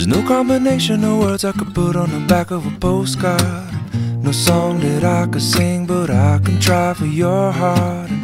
There's no combination of words I could put on the back of a postcard. No song that I could sing, but I can try for your heart.